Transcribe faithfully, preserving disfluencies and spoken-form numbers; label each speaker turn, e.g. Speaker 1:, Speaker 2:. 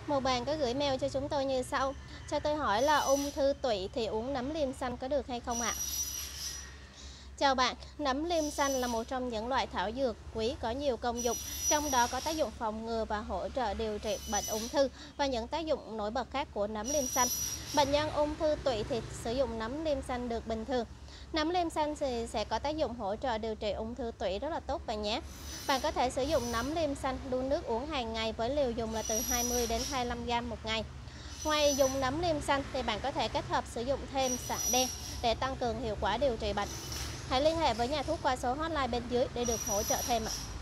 Speaker 1: Một bạn có gửi mail cho chúng tôi như sau: cho tôi hỏi là ung thư tụy thì uống nấm liêm xanh có được hay không ạ? Chào bạn, nấm liêm xanh là một trong những loại thảo dược quý có nhiều công dụng, trong đó có tác dụng phòng ngừa và hỗ trợ điều trị bệnh ung thư và những tác dụng nổi bật khác của nấm liêm xanh. Bệnh nhân ung thư tụy thì sử dụng nấm liêm xanh được bình thường. Nấm liêm xanh thì sẽ có tác dụng hỗ trợ điều trị ung thư tụy rất là tốt bạn nhé. Bạn có thể sử dụng nấm liêm xanh đun nước uống hàng ngày với liều dùng là từ hai mươi đến hai mươi lăm gam một ngày. Ngoài dùng nấm liêm xanh thì bạn có thể kết hợp sử dụng thêm xạ đen để tăng cường hiệu quả điều trị bệnh. Hãy liên hệ với nhà thuốc qua số hotline bên dưới để được hỗ trợ thêm ạ.